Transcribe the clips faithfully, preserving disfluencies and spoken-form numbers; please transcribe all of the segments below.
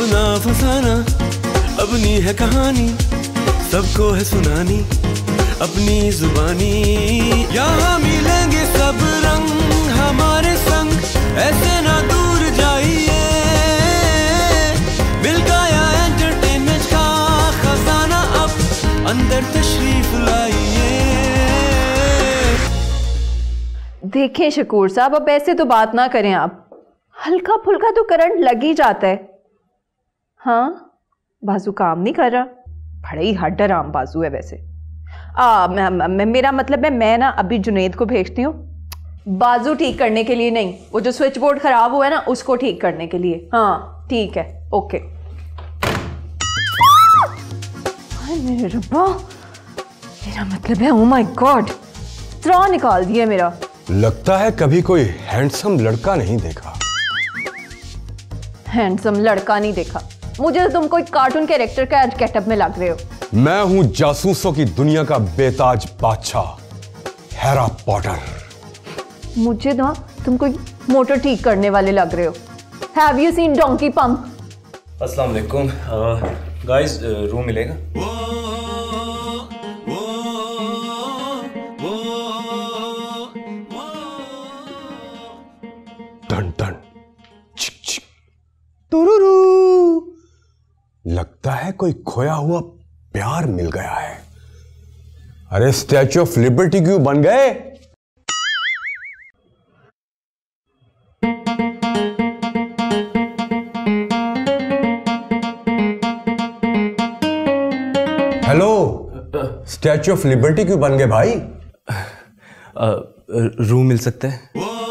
अपना फसाना, अपनी है कहानी, सबको है सुनानी अपनी जुबानी। यहाँ मिलेंगे सब रंग हमारे संग, ऐसे ना दूर जाइए। मिल गया एंटरटेनमेंट का खजाना, अब अंदर तशरीफ लाइए। देखें शकूर साहब, अब ऐसे तो बात ना करें आप। हल्का फुल्का तो करंट लग ही जाता है। हाँ, बाजू काम नहीं कर रहा, बड़ा ही हड्डर आम बाजू है वैसे। आ, मैं, मैं, मेरा मतलब है मैं ना अभी जुनेद को भेजती हूँ बाजू ठीक करने के लिए, नहीं वो जो स्विच बोर्ड खराब हुआ है ना उसको ठीक करने के लिए। हाँ ठीक है, ओके। मेरे रब्बा, मेरा मतलब है ओ माय गॉड, त्राह निकाल दिया मेरा। लगता है कभी कोई हैंडसम लड़का नहीं देखा। हैंडसम लड़का नहीं देखा? मुझे तो तुम कोई कार्टून कैरेक्टर का गेटअप में लग रहे हो। मैं हूं जासूसों की दुनिया का बेताज बादशाह, हैरी पॉटर। मुझे ना तुम कोई मोटर ठीक करने वाले लग रहे हो। Have you seen donkey pump? अस्सलाम वालेकुम गाइस, रूम मिलेगा? टन टन चिक चिक तुरुरू। लगता है कोई खोया हुआ प्यार मिल गया है। अरे स्टैच्यू ऑफ लिबर्टी क्यों बन गए? हेलो, स्टैच्यू ऑफ लिबर्टी क्यों बन गए भाई? रूम मिल सकता है?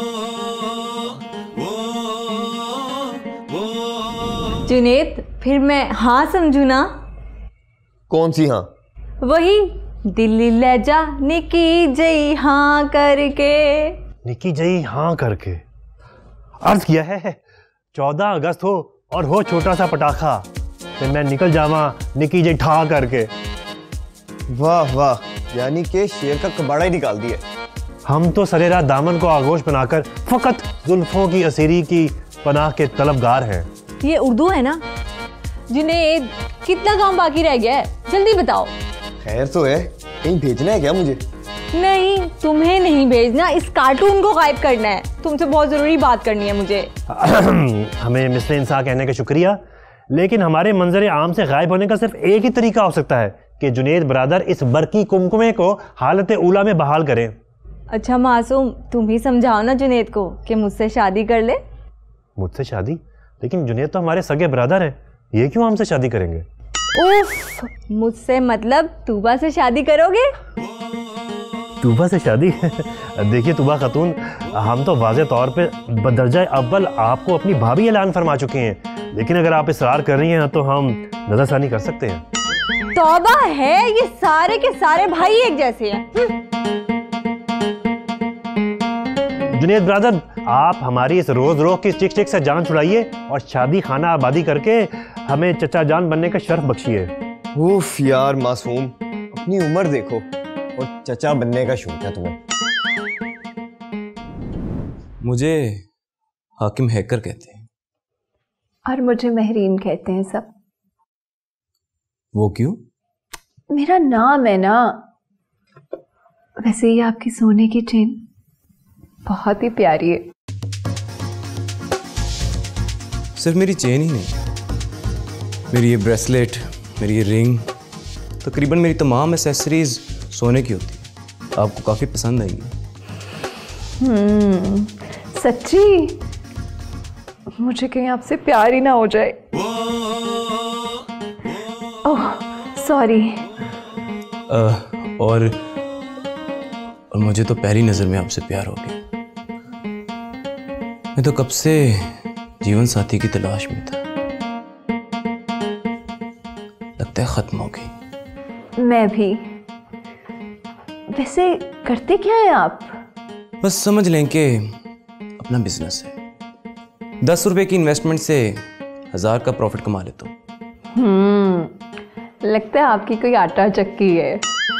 जुनेद, फिर मैं हाँ समझू ना? कौन सी हाँ? वही दिल्ली लहजा निकी जई हाँ करके। निकी जई हाँ करके अर्ज किया है चौदह अगस्त हो और हो छोटा सा पटाखा, फिर मैं निकल जावा निकी जई ठा करके। वाह वाह, यानी कि शेर का कबाड़ा ही निकाल दिया। हम तो सरेरा दामन को आगोश बनाकर फकत जुल्फों की असीरी की पनाह के तलबगार हैं। ये उर्दू है ना? जुनेद, कितना काम बाकी रह गया है, जल्दी बताओ। खैर तो है, कहीं भेजना है क्या मुझे? नहीं, तुम्हें नहीं भेजना, इस कार्टून को गायब करना है। तुमसे बहुत जरूरी बात करनी है मुझे। हमें मिस्टर इंसान कहने का शुक्रिया, लेकिन हमारे मंजर आम से गायब होने का सिर्फ एक ही तरीका हो सकता है कि जुनेद बरादर इस बरकी कुमकुमे को हालत उला में बहाल करें। अच्छा मासूम, तुम ही समझाओ ना जुनेद को कि मुझसे शादी कर ले। मुझसे शादी? लेकिन जुनेद तो हमारे सगे बरादर हैं, ये क्यों हमसे शादी करेंगे? उफ, मुझसे मतलब तूबा से शादी करोगे? तूबा से शादी? देखिए तूबा खातून, हम तो वाज़े तौर पे बदरजा अव्वल आपको अपनी भाभी ऐलान फरमा चुके हैं, लेकिन अगर आप इसरार कर रही हैं तो हम नजरसानी कर सकते हैं। तौबा है, ये सारे के सारे भाई एक जैसे हैं। जुनेद ब्रदर, आप हमारी इस रोज रोज की चिक चिक से जान छुड़ाइए और शादी खाना आबादी करके हमें चचा जान बनने का शर्फ बख्शिए। उफ यार मासूम, अपनी उम्र देखो और चचा बनने का शौक है तुम्हें। मुझे हाकिम हैकर कहते हैं। और मुझे महरीन कहते हैं सब। वो क्यों? मेरा नाम है ना। वैसे ये आपकी सोने की चेन बहुत ही प्यारी है। सिर्फ मेरी चेन ही नहीं, मेरी ये ब्रेसलेट, मेरी ये रिंग, तकरीबन मेरी तमाम एसेसरीज सोने की होती है। आपको काफ़ी पसंद आएगी। हम्म, सच्ची? मुझे कहीं आपसे प्यार ही ना हो जाए। Oh sorry. और और मुझे तो पहली नज़र में आपसे प्यार हो गया। मैं तो कब से जीवन साथी की तलाश में था, लगता है खत्म हो गई। मैं भी। वैसे करते क्या हैं आप? बस समझ लें कि अपना बिजनेस है। दस रुपए की इन्वेस्टमेंट से हजार का प्रॉफिट कमा लेता हूँ। हम्म, लगता है आपकी कोई आटा चक्की है।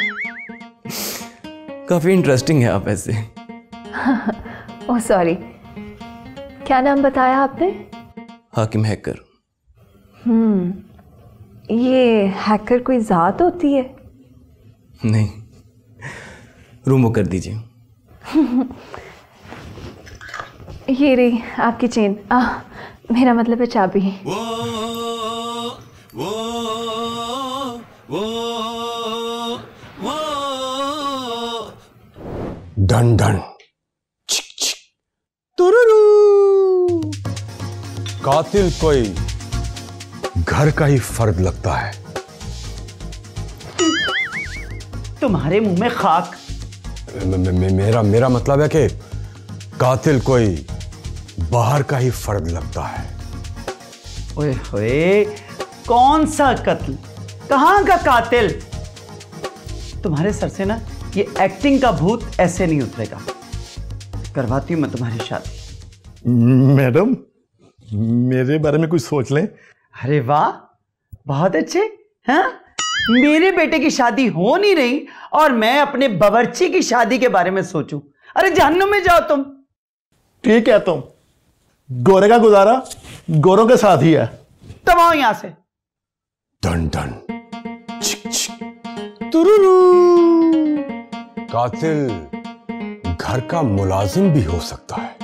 काफी इंटरेस्टिंग है आप ऐसे। ओह सॉरी, क्या नाम बताया आपने? हाकिम हैकर। हम्म ये हैकर कोई ज़ात होती है? नहीं, रूम बुक कर दीजिए। ये रही आपकी चेन। आ, मेरा मतलब है चाबी। डन डन कातिल कोई घर का ही फर्द लगता है। तुम्हारे मुंह में खाक। मे, मे, मेरा मेरा मतलब है कि कातिल कोई बाहर का ही फर्द लगता है। ओए होए, कौन सा कत्ल, कहां का कातिल? तुम्हारे सर से ना ये एक्टिंग का भूत ऐसे नहीं उतरेगा। करवाती हूं मैं तुम्हारी शादी। मैडम, मेरे बारे में कुछ सोच लें। अरे वाह, बहुत अच्छे। हाँ, मेरे बेटे की शादी हो नहीं रही और मैं अपने बावर्ची की शादी के बारे में सोचूं। अरे जहन्नुम में जाओ तुम। ठीक है, तुम गोरे का गुजारा गोरों के साथ ही है। तब आओ यहां से। डन डन चिक चिक तुरुरु। कातिल घर का मुलाजिम भी हो सकता है।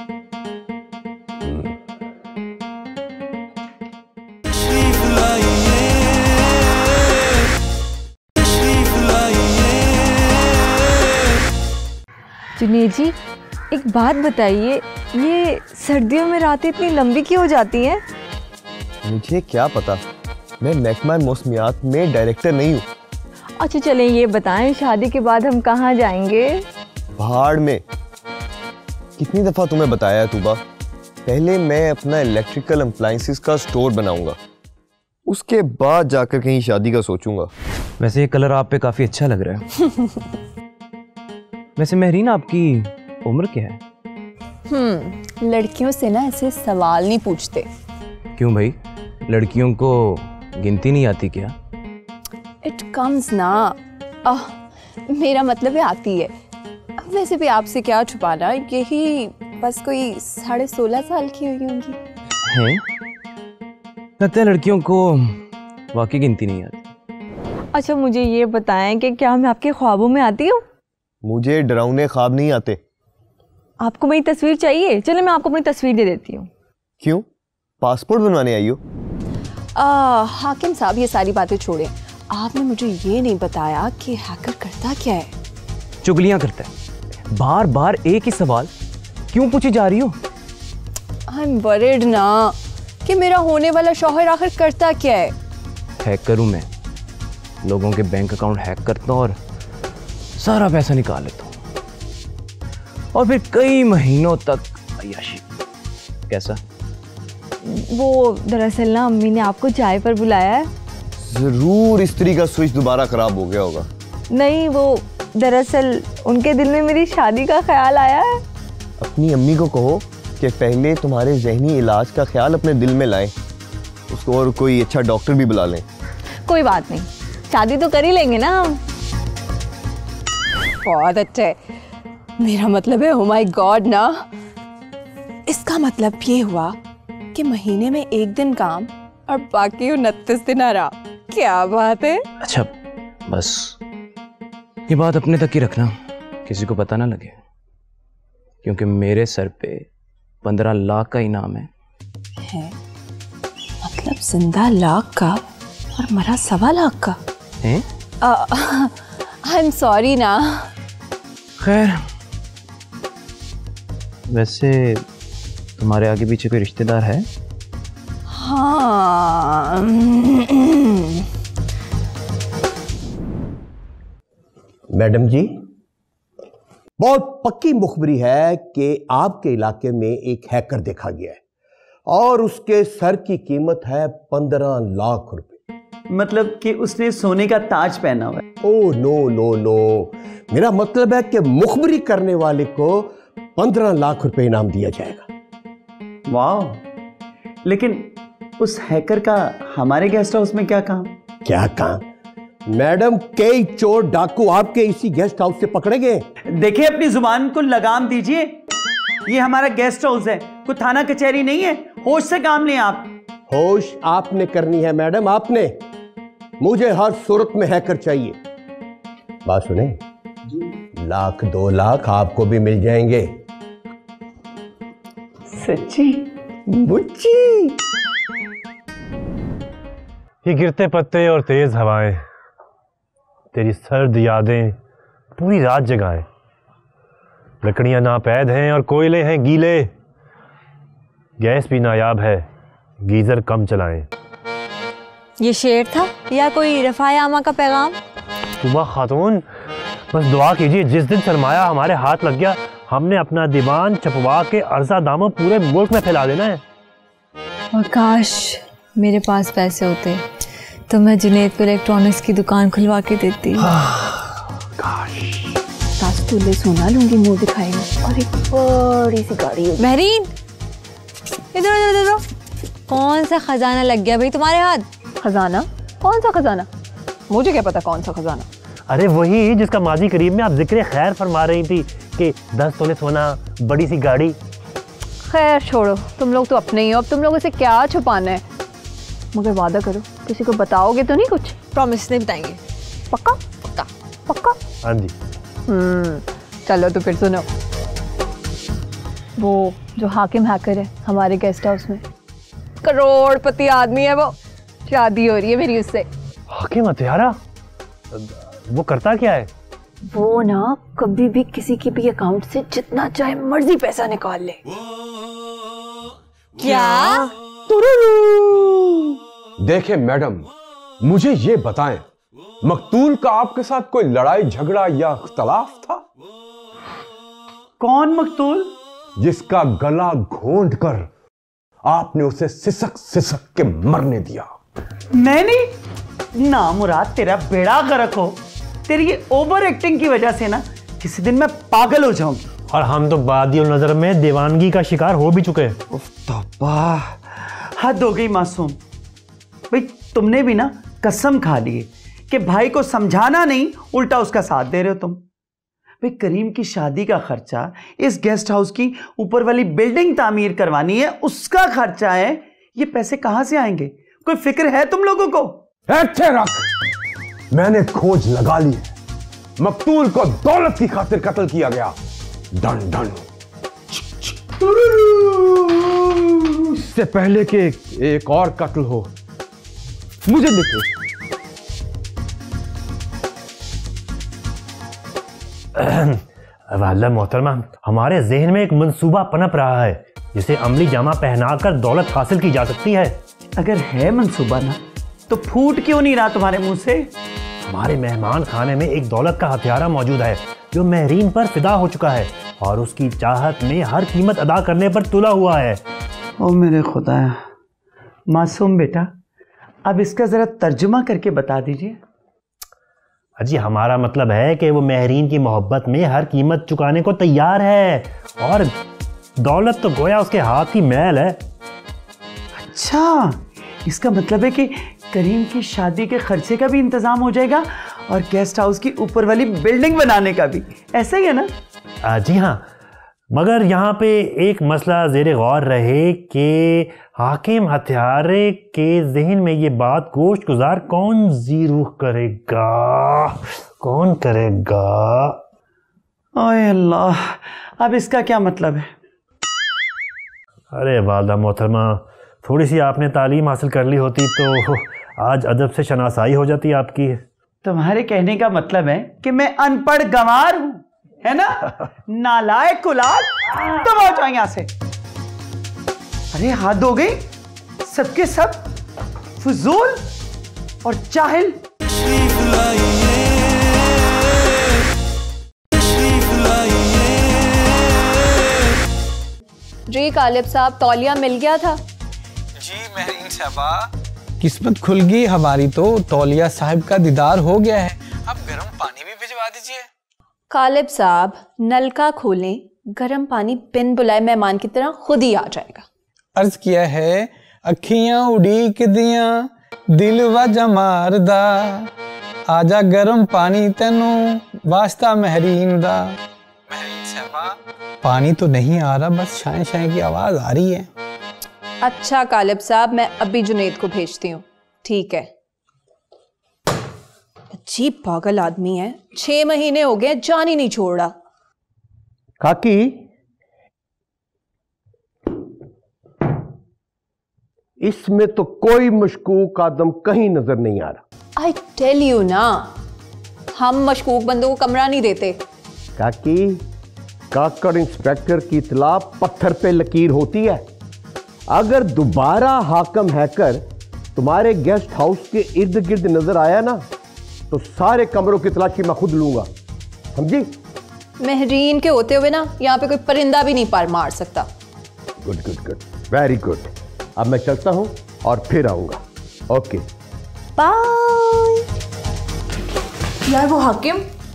जुनेद जी, एक बात बताइए, ये सर्दियों में रातें इतनी लंबी क्यों हो जाती हैं? मुझे क्या पता, मैं महकमा मौसमियात में डायरेक्टर नहीं हूँ। अच्छा चलें, ये बताएं शादी के बाद हम कहाँ जाएंगे? पहाड़ में। कितनी दफा तुम्हें बताया है तूबा, पहले मैं अपना इलेक्ट्रिकल अप्लायंसेस का स्टोर बनाऊंगा, उसके बाद जाकर कहीं शादी का सोचूंगा। वैसे ये कलर आप पे काफी अच्छा लग रहा है। वैसे महरीन, आपकी उम्र क्या है? हम्म लड़कियों से ना ऐसे सवाल नहीं पूछते। क्यों भाई, लड़कियों को गिनती नहीं आती क्या? इट कम्स ना। आह, मेरा मतलब है आती है। वैसे भी आपसे क्या छुपाना, यही बस कोई साढ़े सोलह साल की हुई होंगी। हैं? लगता है लड़कियों को वाकई गिनती नहीं आती। अच्छा मुझे ये बताएं कि क्या मैं आपके ख्वाबों में आती हूँ? मुझे डरावने ख्वाब नहीं आते। आपको मेरी तस्वीर चाहिए? चलो मैं आपको अपनी तस्वीर दे देती हूँ। क्यों, पासपोर्ट बनवाने आई हो? हाकिम साहब, ये सारी बातें छोड़ें। आपने मुझे ये नहीं बताया कि हैकर करता क्या है। चुगलियां करता है, बार बार एक ही सवाल क्यों पूछी जा रही हो? आई एम वरीड ना कि मेरा होने वाला शौहर आखिर करता क्या है। हैकर हूं मैं, लोगों के बैंक अकाउंट हैक करता हूं और सारा पैसा निकाल लेता हूं और फिर कई महीनों तक अय्याशी। कैसा? वो दरअसल ना अम्मी ने आपको चाय पर बुलाया है। जरूर स्त्री का स्विच दोबारा खराब हो गया होगा। नहीं, वो दरअसल उनके दिल में मेरी शादी का ख्याल आया है। अपनी अम्मी को कहो कि पहले तुम्हारे जहनी इलाज का ख्याल अपने दिल में लाएं, उसको और कोई अच्छा डॉक्टर भी बुला लें। कोई बात नहीं, शादी तो कर ही लेंगे ना हम। बहुत अच्छा है। मेरा मतलब है, ओ माय गॉड ना, इसका मतलब ये हुआ कि महीने में एक दिन काम और बाकी उनतीस दिन आराम। क्या बात है। अच्छा बस ये बात अपने तक ही रखना, किसी को पता ना लगे, क्योंकि मेरे सर पे पंद्रह लाख का इनाम है। है मतलब जिंदा लाख का और मरा सवा लाख का हैं? आई एम सॉरी ना। खैर, वैसे तुम्हारे आगे पीछे कोई रिश्तेदार है? हाँ। मैडम जी, बहुत पक्की मुखबरी है कि आपके इलाके में एक हैकर देखा गया है और उसके सर की कीमत है पंद्रह लाख रुपए। मतलब कि उसने सोने का ताज पहना हुआ है। ओह नो नो नो, मेरा मतलब है कि मुखबरी करने वाले को पंद्रह लाख रुपए इनाम दिया जाएगा। वाह, लेकिन उस हैकर का हमारे गेस्ट हाउस में क्या काम? क्या काम? मैडम, कई चोर डाकू आपके इसी गेस्ट हाउस से पकड़े गए। देखिए, अपनी जुबान को लगाम दीजिए। ये हमारा गेस्ट हाउस है, कोई थाना कचहरी नहीं है। होश से काम लें आप। होश आपने करनी है मैडम, आपने। मुझे हर सूरत में हैकर चाहिए। बात सुने, लाख दो लाख आपको भी मिल जाएंगे। सच्ची? मुच्ची। ये गिरते पत्ते और तेज हवाएं, तेरी सर्द यादें पूरी रात जगाए। लकड़ियां नापैद हैं और कोयले हैं गीले, गैस भी नायाब है, गीजर कम चलाएं। ये शेर था या कोई रफ़ाए आमा का पैगाम? तूबा खातून, बस दुआ कीजिए, जिस दिन सरमाया हमारे हाथ लग गया, हमने अपना दीवान छपवा के अर्जा दामों पूरे मुल्क में फैला देना है। और काश मेरे पास पैसे होते तो मैं जुनेद को इलेक्ट्रॉनिक्स की दुकान खुलवा के देती। सास तुले सोना लूंगी, मुंह दिखाएंगे और एक बड़ी सी गाड़ी होगी। महरीन, इधर इधर इधर, कौन सा खजाना लग गया भाई तुम्हारे हाथ? खजाना? कौन सा खजाना? मुझे क्या पता कौन सा खजाना। अरे वही जिसका माजी करीब में आप जिक्र खैर फरमा रही थी कि दस तोले सोना, बड़ी सी गाड़ी। खैर छोड़ो, तुम लोग तो अपने ही हो, अब तुम लोगों से क्या छुपाना है। मगर वादा करो, किसी को बताओगे तो नहीं कुछ? प्रॉमिस नहीं बताएंगे। पक्का? पक्का पक्का? हाँ जी। हम्म चलो तो फिर सुनो, वो जो हाकिम हैकर है हमारे गेस्ट हाउस में, करोड़पति आदमी है वो, शादी हो रही है मेरी उससे। हाकिम हत्यारा? वो करता क्या है? वो ना कभी भी किसी की भी अकाउंट से जितना चाहे मर्जी पैसा निकाल ले। क्या? देखे मैडम, मुझे ये बताएं, मकतूल का आपके साथ कोई लड़ाई झगड़ा या इख्तलाफ था? कौन मकतूल? जिसका गला घोंट कर आपने उसे सिसक सिसक के मरने दिया। मैंने? ना मुराद, तेरा बेड़ा गर्क हो। तेरी ये ओवर एक्टिंग की वजह से ना किसी दिन मैं पागल हो जाऊंगी। और हम तो बादियों नजर में दीवानगी का शिकार हो भी चुके हैं। उफ तौबा, हद हो गई मासूम। भाई तुमने भी ना कसम खा ली कि भाई को समझाना नहीं, उल्टा उसका साथ दे रहे हो तुम। भाई करीम की शादी का खर्चा, इस गेस्ट हाउस की ऊपर वाली बिल्डिंग तामीर करवानी है, उसका खर्चा है। ये पैसे कहां से आएंगे? कोई फिक्र है तुम लोगों को? ऐसे रख, मैंने खोज लगा ली है। मकतूल को दौलत की खातिर कत्ल किया गया। Done done. इससे पहले कि एक और कत्ल हो, मुझे निकले। वाला मोहतरमा, हमारे जहन में एक मंसूबा पनप रहा है जिसे अमली जामा पहनाकर दौलत हासिल की जा सकती है। अगर है मंसूबा ना, तो फूट क्यों नहीं रहा तुम्हारे मुंह से? हमारे मेहमान खाने में एक दौलत का हथियारा मौजूद है जो महरीन पर फिदा हो चुका है और उसकी चाहत में हर कीमत अदा करने पर तुला हुआ है। ओ मेरे खुदा, मासूम बेटा, अब इसका जरा तर्जुमा करके बता दीजिए। अजी हमारा मतलब है कि वो महरीन की मोहब्बत में हर कीमत चुकाने को तैयार है और दौलत तो गोया उसके हाथ की मैल है। अच्छा, इसका मतलब है कि करीम की शादी के खर्चे का भी इंतजाम हो जाएगा और गेस्ट हाउस की ऊपर वाली बिल्डिंग बनाने का भी, ऐसा ही है ना? आ, जी हाँ, मगर यहाँ पे एक मसला ज़ेरे गौर रहे कि हाकिम हत्यारे के जहन में ये बात गोश्त गुजार कौन ज़ीरूह करेगा, कौन करेगा? ओए अल्लाह, अब इसका क्या मतलब है? अरे वालदा मोहतरमा, थोड़ी सी आपने तालीम हासिल कर ली होती तो आज अदब से शनासाई हो जाती आपकी। तुम्हारे कहने का मतलब है कि मैं अनपढ़ गंवार हूं, है ना? नालायक कुलाल, तुम आ जाओ यहां से। अरे हाथ हो गई, सबके सब फजूल और जाहिल। जी कालिब साहब, तौलिया मिल गया था। जी महरीन साहबा, किस्मत खुल गई हमारी तो, तौलिया साहब का दीदार हो गया है। अब गर्म पानी भी भिजवा दीजिए। कालिब साहब, नलका खोलें, गर्म पानी बिन बुलाए मेहमान की तरह खुद ही आ जाएगा। अर्ज किया है, अखियां उड़ीक दियां दिल वजा मारदा, आजा गर्म पानी तेनू वास्ता महरीन दा। महरीन साहबा, पानी तो नहीं आ रहा, बस शाय शाय की आवाज आ रही है। अच्छा कालिब साहब, मैं अभी जुनेद को भेजती हूँ। ठीक है। अजीब पागल आदमी है, छह महीने हो गए जान ही नहीं छोड़ रहा। काकी, इसमें तो कोई मशकूक आदम कहीं नजर नहीं आ रहा। आई टेल यू ना, हम मशकूक बंदों को कमरा नहीं देते। काकी, काकड़ इंस्पेक्टर की इतला पत्थर पे लकीर होती है। अगर दोबारा हाकम हैकर तुम्हारे गेस्ट हाउस के इर्द गिर्द नजर आया ना, तो सारे कमरों की तलाशी मैं खुद लूंगा, समझी? महरीन के होते हुए ना यहाँ पे कोई परिंदा भी नहीं पार मार सकता। Good good good, very good. अब मैं चलता हूं और फिर आऊंगा। Okay bye. यार वो हाकिम,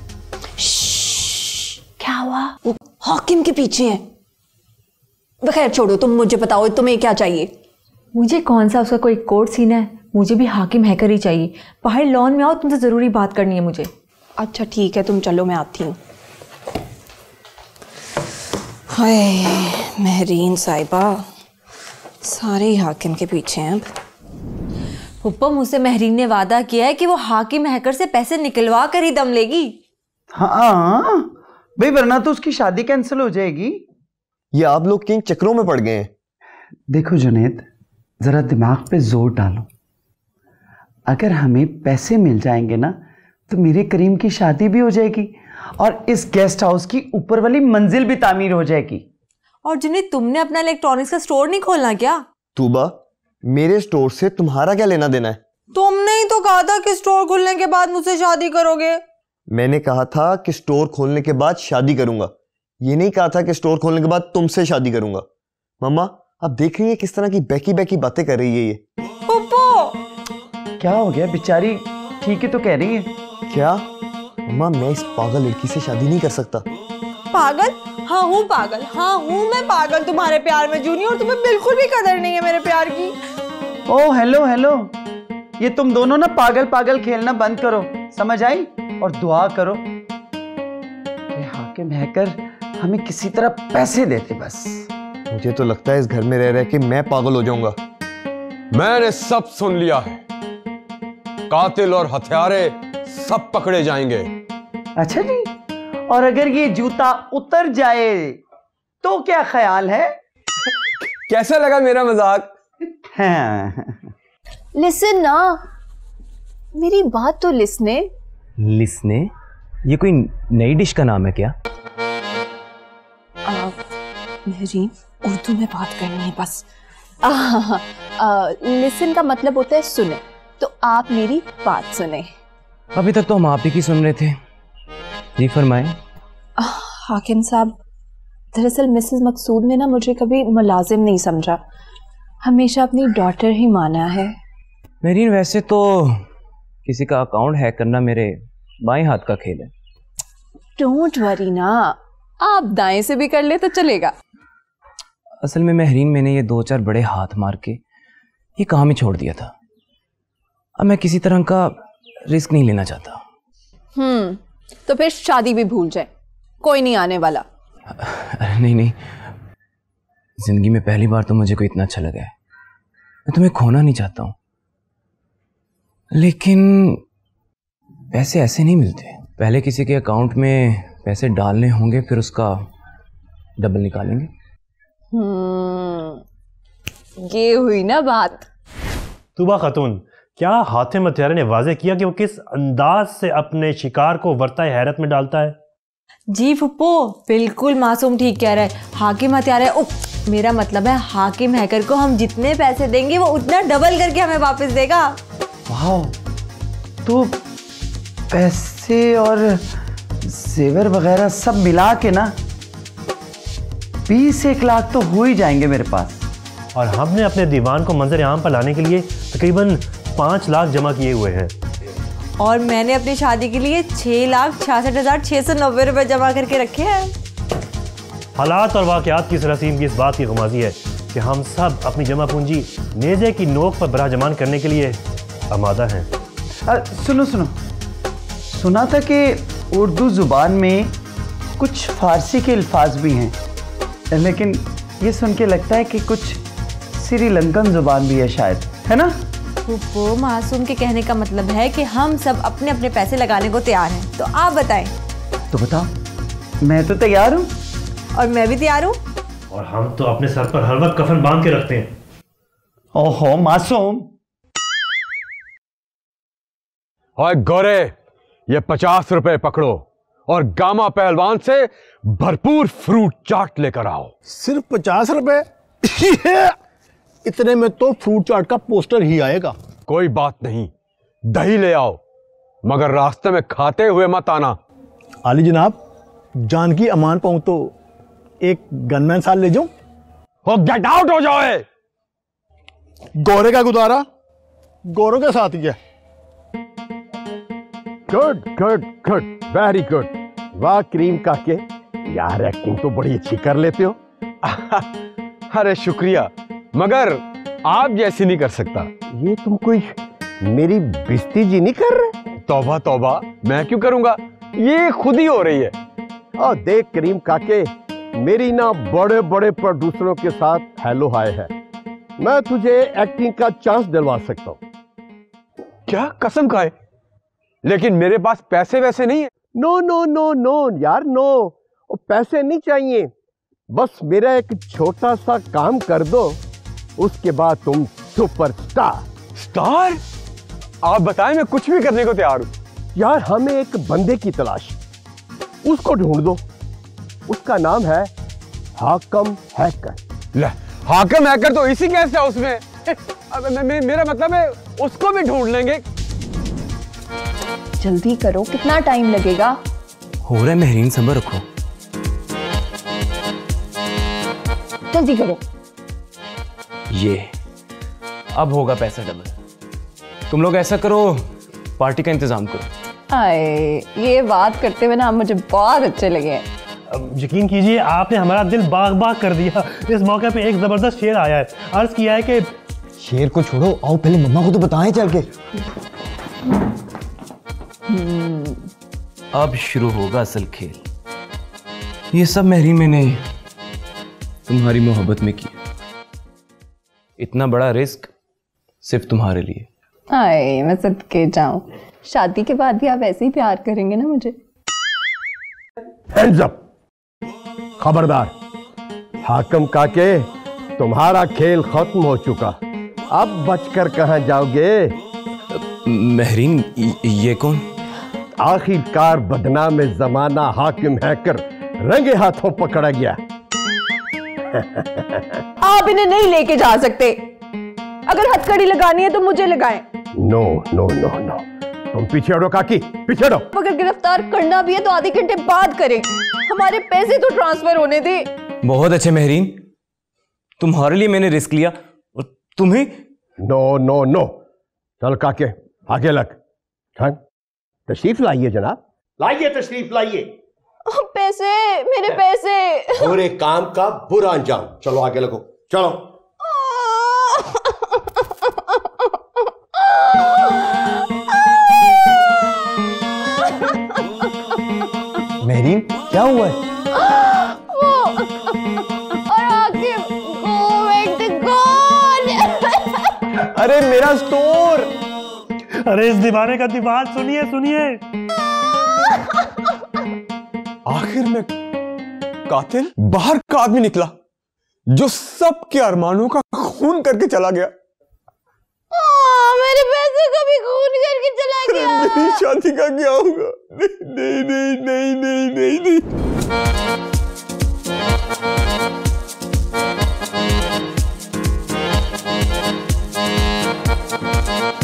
क्या हुआ? वो हाकिम के पीछे हैं। बखैर छोड़ो, तुम मुझे बताओ तुम्हें क्या चाहिए? मुझे कौन सा उसका कोई कोड सीना है, मुझे भी हाकिम हैकर ही चाहिए। बाहर लॉन में आओ, तुमसे ज़रूरी बात करनी है मुझे। अच्छा ठीक है, तुम चलो, मैं आती हूँ। हाय महरीन साहिबा, सारे ही हाकिम के पीछे हैं। पुप्पा, मुझसे महरीन ने वादा किया है कि वो हाकिम हैकर से पैसे निकलवा कर ही दम लेगी। हाँ भाई, वरना तो उसकी शादी कैंसिल हो जाएगी। ये आप लोग किन चक्रों में पड़ गए हैं? देखो जुनेद, जरा दिमाग पे जोर डालो। अगर हमें पैसे मिल जाएंगे ना, तो मेरे करीम की शादी भी हो जाएगी और इस गेस्ट हाउस की ऊपर वाली मंजिल भी तामीर हो जाएगी। और जुनेद, तुमने अपना इलेक्ट्रॉनिक्स का स्टोर नहीं खोलना क्या? तूबा, मेरे स्टोर से तुम्हारा क्या लेना देना है? तुमने ही तो कहा था कि स्टोर खुलने के बाद मुझसे शादी करोगे। मैंने कहा था कि स्टोर खोलने के बाद शादी करूंगा, ये नहीं कहा था कि स्टोर खोलने के बाद तुमसे शादी करूंगा। मम्मा, आप देख रही है किस तरह की बैकी बैकी बातें कर रही है ये। पप्पू, क्या हो गया? बेचारी ठीक ही तो कह रही है। क्या मम्मा, मैं इस पागल लड़की से शादी नहीं कर सकता। पागल? हाँ हूँ पागल, हाँ हूँ मैं पागल तुम्हारे प्यार में जूनी, और तुम्हें बिल्कुल भी कदर नहीं है मेरे प्यार की। ओ हेलो हेलो, ये तुम दोनों ना पागल पागल खेलना बंद करो, समझ आई? और दुआ करो कि हाकिम हैकर हमें किसी तरह पैसे देते बस। मुझे तो लगता है इस घर में रह रह के मैं पागल हो जाऊंगा। मैंने सब सुन लिया है, कातिल और हत्यारे सब पकड़े जाएंगे। अच्छा जी, और अगर ये जूता उतर जाए तो क्या ख्याल है? कैसा लगा मेरा मजाक? हाँ। लिसन ना, मेरी बात तो लिसने। लिसने? ये कोई नई डिश का नाम है क्या? महरीन, उर्दू में बात करनी है बस। आ, आ, लिसन का मतलब होता है सुने, तो आप मेरी बात सुने। अभी तक तो हम आप ही की सुन रहे थे। जी फरमाएं। हाकिम साहब, दरअसल मिसेस मकसूद ने ना मुझे कभी मुलाजिम नहीं समझा, हमेशा अपनी डॉटर ही माना है। महरीन, वैसे तो किसी का अकाउंट हैक करना मेरे बाएं हाथ का खेल है। डोंट वरी ना, आप दाएं से भी कर ले तो चलेगा। असल में महरीन, मैंने ये दो चार बड़े हाथ मार के ये काम ही छोड़ दिया था। अब मैं किसी तरह का रिस्क नहीं लेना चाहता। हम्म तो फिर शादी भी भूल जाए, कोई नहीं आने वाला। अरे नहीं नहीं, जिंदगी में पहली बार तो मुझे कोई इतना अच्छा लगा है। मैं तुम्हें खोना नहीं चाहता हूं, लेकिन पैसे ऐसे नहीं मिलते। पहले किसी के अकाउंट में पैसे डालने होंगे, फिर उसका डबल निकालेंगे। हम्म ये हुई ना बात। तूबा खातून, क्या हातिम हत्यारे ने वाजे किया कि वो किस अंदाज से अपने शिकार को वर्ताए हैरत में डालता है? जी फुप्पो, बिल्कुल मासूम ठीक कह रहा है। हाकिम हत्यारा, उफ, मेरा मतलब है हाकिम हैकर को हम जितने पैसे देंगे वो उतना डबल करके हमें वापस देगा। वाह, तो पैसे और जेवर वगैरह सब मिला के ना बीस एक लाख तो हो ही जाएंगे मेरे पास। और हमने अपने दीवान को मंजर आम पर लाने के लिए तकरीबन पाँच लाख जमा किए हुए हैं। और मैंने अपनी शादी के लिए छः लाख छियासठ हजार छः सौ नब्बे रुपये जमा करके रखे हैं। हालात और वाक़यात की सरसीम की इस बात की गुमाजी है कि हम सब अपनी जमा पूंजी नेज़े की नोक पर बराजमान करने के लिए आमादा हैं। आ, सुनो सुनो सुना था कि उर्दू ज़ुबान में कुछ फ़ारसी के अल्फाज भी हैं, लेकिन ये सुन के लगता है कि कुछ श्रीलंकन जुबान भी है शायद, है ना? फूफो, मासूम के कहने का मतलब है कि हम सब अपने अपने पैसे लगाने को तैयार हैं, तो आप बताएं। तो बताओ। मैं तो तैयार हूँ। और मैं भी तैयार हूँ। और हम तो अपने सर पर हर वक्त कफन बांध के रखते हैं। ओहो मासूम। और गोरे, ये पचास रुपए पकड़ो और गामा पहलवान से भरपूर फ्रूट चाट लेकर आओ। सिर्फ पचास रुपए? इतने में तो फ्रूट चाट का पोस्टर ही आएगा। कोई बात नहीं, दही ले आओ, मगर रास्ते में खाते हुए मत आना। आली जनाब, जानकी अमान पाऊं तो एक गनमैन साथ ले जाऊं? हो गेट आउट हो जाओ। गौरे का गुजारा गौरों के साथ ही है। Good good good, very good. वाह करीम काके, यार एक्टिंग तो बड़ी अच्छी कर लेते हो। अरे शुक्रिया, मगर आप जैसी नहीं कर सकता। ये तुम कोई मेरी बेइज्जती जी नहीं कर रहे? तौबा तौबा, मैं क्यों करूंगा, ये खुद ही हो रही है। और देख करीम काके, मेरी ना बड़े बड़े प्रोड्यूसरों के साथ हेलो हाय है। मैं तुझे एक्टिंग का चांस दिलवा सकता हूँ। क्या कसम खाए? लेकिन मेरे पास पैसे वैसे नहीं है। नो नो नो नो यार नो, वो पैसे नहीं चाहिए, बस मेरा एक छोटा सा काम कर दो, उसके बाद तुम सुपरस्टार। स्टार? आप बताएं, मैं कुछ भी करने को तैयार हूं। यार हमें एक बंदे की तलाश, उसको ढूंढ दो। उसका नाम है हाकम हैकर। ले, हाकम हैकर तो इसी केस है उसमें। अब मे, मे, मेरा मतलब है उसको भी ढूंढ लेंगे। जल्दी करो, कितना टाइम लगेगा? हो रहा है महरीन, सब्र रखो। जल्दी करो। ये अब होगा पैसा डबल। तुम लोग ऐसा करो, पार्टी का इंतजाम करो। आए, ये बात करते हुए ना मुझे बहुत अच्छे लगे। अब यकीन कीजिए, आपने हमारा दिल बाग बाग कर दिया। इस मौके पे एक जबरदस्त शेर आया है, अर्ज किया है कि शेर को छोड़ो, आओ पहले मम्मा को तो बताएं चल के। अब शुरू होगा असल खेल। ये सब महरीन मैंने तुम्हारी मोहब्बत में किया। इतना बड़ा रिस्क सिर्फ तुम्हारे लिए। आए, मैं सदके जाऊं, शादी के बाद भी आप ऐसे ही प्यार करेंगे ना मुझे? Hands up. खबरदार, हाकम काके, तुम्हारा खेल खत्म हो चुका, अब बचकर कहां जाओगे? महरीन, ये कौन? आखिरकार बदनाम जमाना हाकिम हैकर रंगे हाथों पकड़ा गया। आप इन्हें नहीं लेके जा सकते। अगर हथकड़ी लगानी है तो मुझे लगाएं। नो नो नो नो, तुम पीछे हटो काकी, पीछे हटो। अगर गिरफ्तार करना भी है तो आधे घंटे बाद करें, हमारे पैसे तो ट्रांसफर होने दे। बहुत अच्छे महरीन, तुम्हारे लिए मैंने रिस्क लिया और तुम्हें? नो नो नो, चल काके आगे लग। तशरीफ लाइए जनाब, लाइए तशरीफ लाइए। पैसे, मेरे पैसे। बुरे काम का बुरा अंजाम। चलो आगे लगो, चलो। महरीन, क्या हुआ है? वो और आगे गोविंद कौन? अरे मेरा स्टोर। अरे इस दीवाने का दीवार सुनिए सुनिए। आखिर में कातिल बाहर का आदमी निकला जो सबके अरमानों का खून करके चला गया। आ, मेरे पैसे का भी खून करके चला गया। मेरी शादी का क्या होगा? नहीं नहीं नहीं नहीं नहीं नहीं, नहीं।